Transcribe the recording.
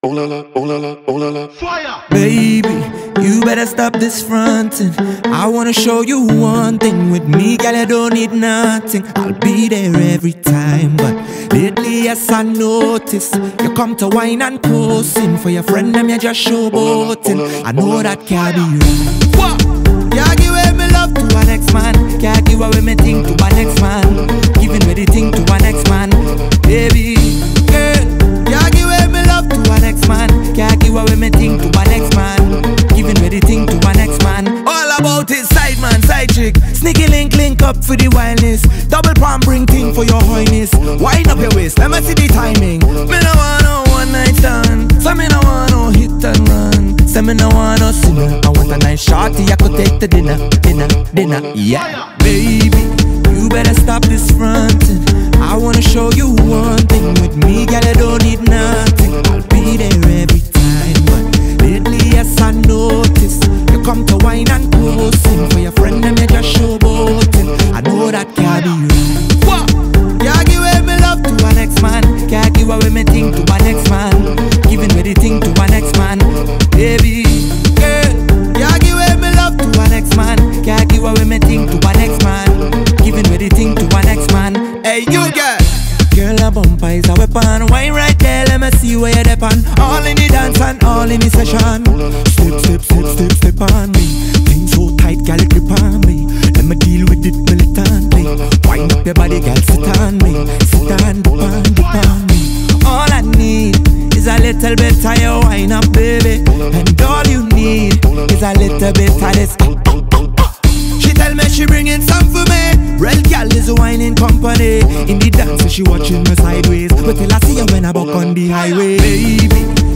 oh la la, oh la la, oh la la. Fire! Baby, you better stop this fronting. I wanna show you one thing. With me, girl, I don't need nothing. I'll be there every time. But lately, yes, I notice you come to wine and posing. For your friend, them you just showboating. I know that can't be right. What? Can't give away me love to an ex-man. Can't give away me thing to an ex-man. Giving me the thing to an ex-man. Baby, girl, can't give away me love to an ex-man. Can't give away me thing to an ex-man. Giving me the thing to an ex-man. All about his side man, side chick. Sneaky link up for the wildness. Double palm bring thing for your highness. Wind up your waist, let me see the timing. Me no want no one night stand. So me no want no hit and run. Say me no want no sinner. I want a nice shorty I could take to dinner. Yeah, baby, you better stop this fronting. I wanna show you one thing. With me, girl, I don't need nothing. I'll be there every time. But lately, yes, I notice you come to wine and posing. For your friend, them you just showboating. I know that can't be right. What? Can't give away me love to an ex-man. Can't give away me thing to an ex-man. Giving me the thing to an ex-man. Baby, girl, can't give away me love to an ex-man. Can't give away me thing to an ex-man. Giving me the thing to an ex-man. Hey, you girl. Girl, a bumper is a weapon. Wine right there, let me see where you're depend. All in the dance and all in the session. Step on me. Things so tight, girl, grip on me. Let me deal with it militantly. Wind up your body, girl, sit on me. Sit on, dip on me. All I need is a little bit of your wine up, baby. And all you need is a little bit of this. She tell me she bringing some for me. Real gal is a whining company. In the dance she watching me sideways. But till I see her when I walk on the highway. Baby,